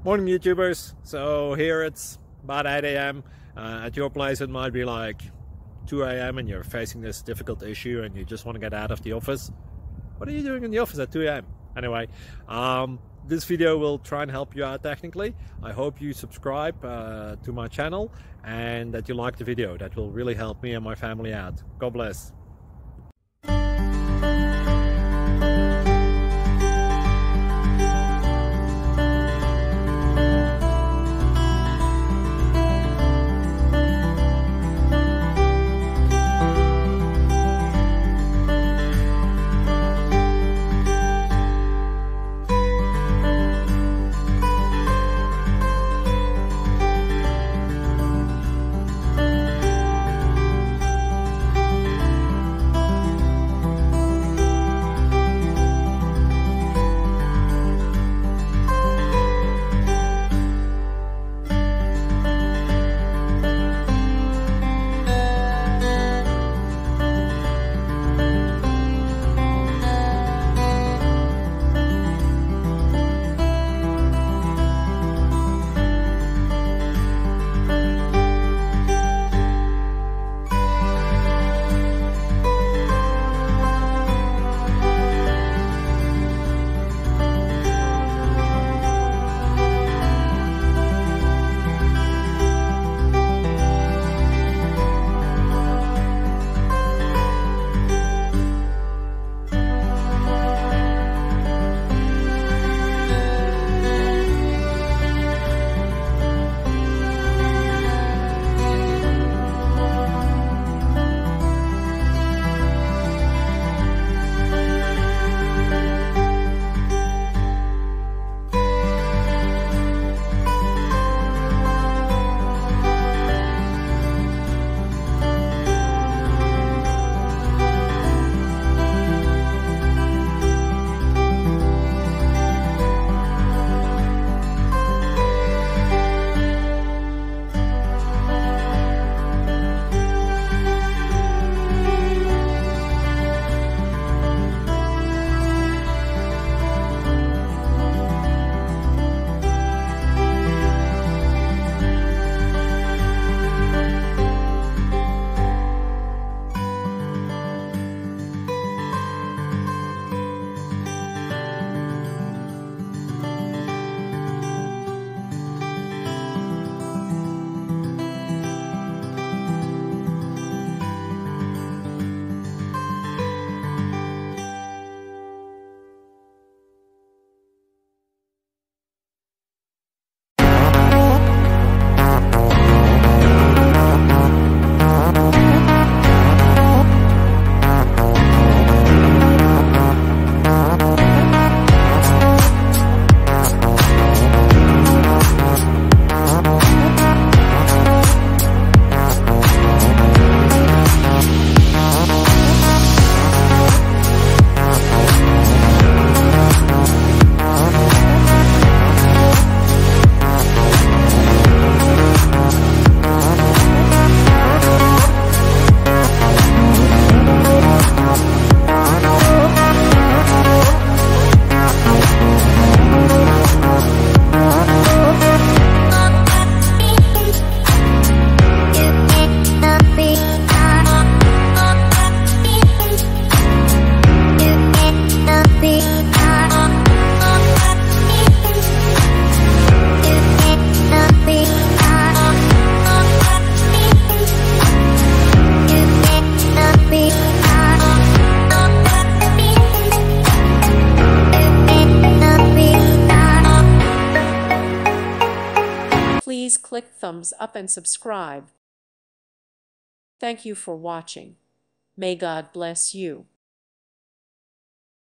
Morning YouTubers. So here it's about 8 a.m. At your place it might be like 2 a.m. and you're facing this difficult issue and you just want to get out of the office. What are you doing in the office at 2 a.m.? Anyway, this video will try and help you out technically. I hope you subscribe to my channel and that you like the video. That will really help me and my family out. God bless. Please click thumbs up and subscribe. Thank you for watching. May God bless you.